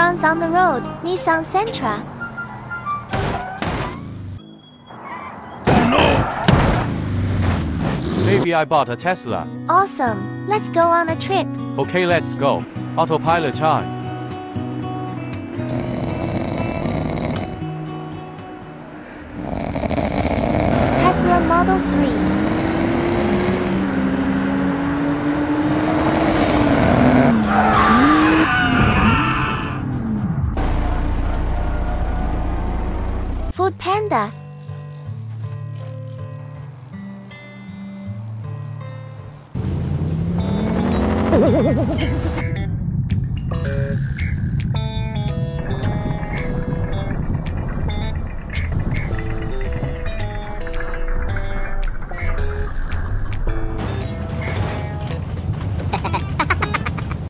runs on the road. Nissan Sentra. Maybe I bought a Tesla. Awesome. Let's go on a trip. Okay, let's go. Autopilot time. Tesla Model 3. Food Panda.